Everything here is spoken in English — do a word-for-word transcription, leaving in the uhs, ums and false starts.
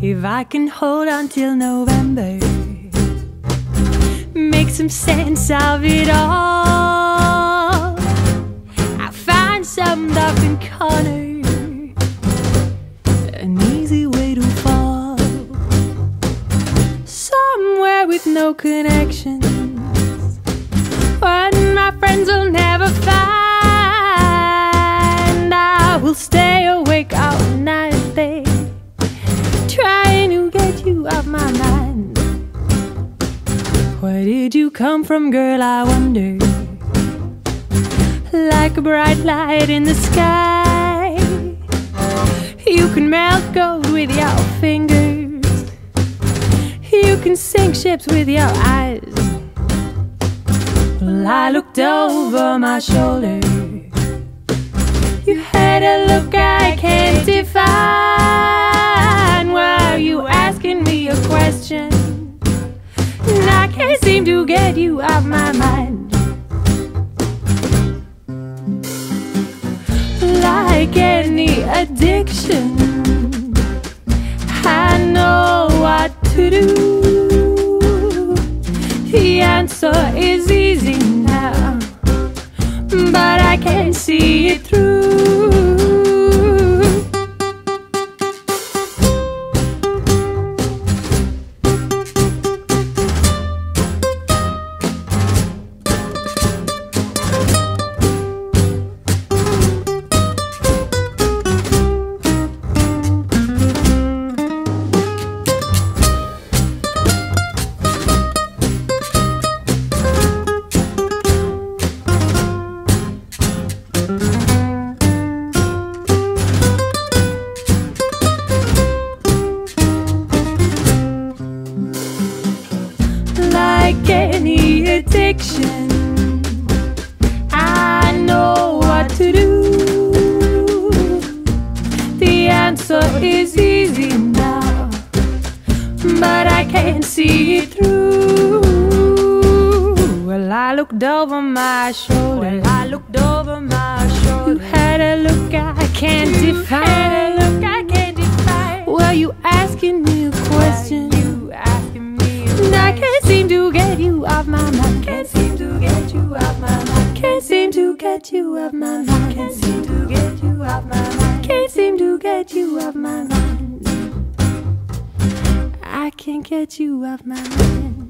If I can hold on till November, make some sense of it all, I find some dark corner, an easy way to fall, somewhere with no connections, what my friends will never find. I will stay awake all night there, trying to get you off my mind. Where did you come from, girl, I wonder? Like a bright light in the sky, you can melt gold with your fingers, you can sink ships with your eyes. Well, I looked over my shoulder, you had a look I can't define. Were you asking me a question? And I can't seem to get you off my mind. Like any addiction, I know what to do. The answer is easy now, but I can't see it through. Like any addiction, I know what to do. The answer is easy now, but I can't see it through. Well, I looked over my shoulder, well, I looked over my shoulder. You had a look I can't define, had a look I can't define. Were you asking me a question? You asking me a question? I can't seem to get you off my mind. Can't seem to get you off my mind. Can't seem to get you off my mind. Can't seem to get you off my mind. Can't seem to get you off my mind. I can't get you off my mind.